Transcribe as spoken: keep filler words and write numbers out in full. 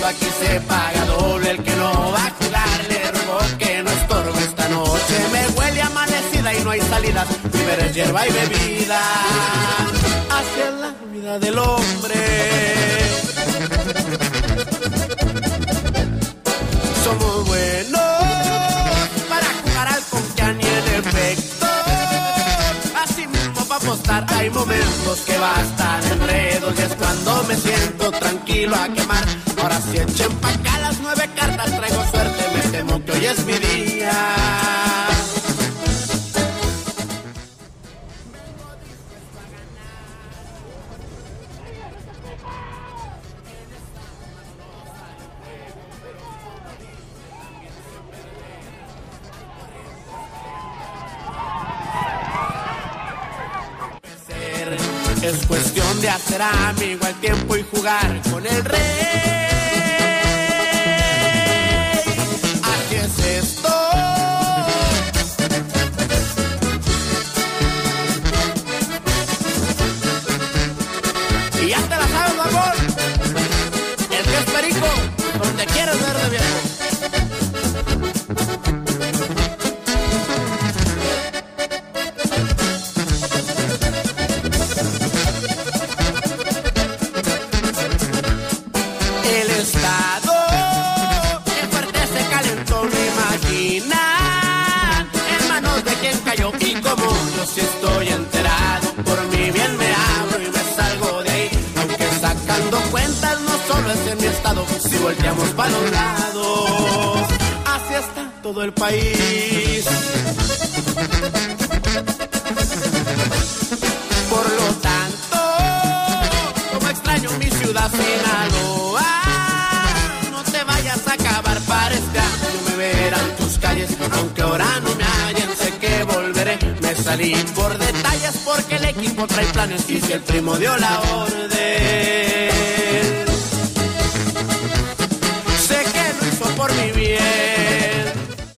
aquí se paga doble. El que no va a jugar le ruego que no estorbe esta noche. Me huele amanecida y no hay salidas, víveres, hierba y bebida hacia la vida del hombre. Somos buenos para jugar al confian y en efecto así mismo para apostar. Hay momentos que bastan enredos y es cuando me siento tranquilo a quemar. Ahora si echen pa' acá las nueve cartas, traigo suerte, me temo que hoy es mi día. Es cuestión de hacer amigo al tiempo y jugar con el rey. Así es esto. Y ya te la sabes, barbón. El que es perico, donde quieres ver de viejo. Si estoy enterado, por mi bien me abro y me salgo de ahí. Aunque sacando cuentas no solo es en mi estado, si volteamos para los lados, así está todo el país. Por lo tanto, como extraño mi ciudad Sinaloa, no te vayas a acabar para este año, me verán tus calles, aunque ahora no me hallen, sé que volveré. Me salí por detalles porque el equipo trae planes y si el primo dio la orden, sé que lo hizo por mi bien.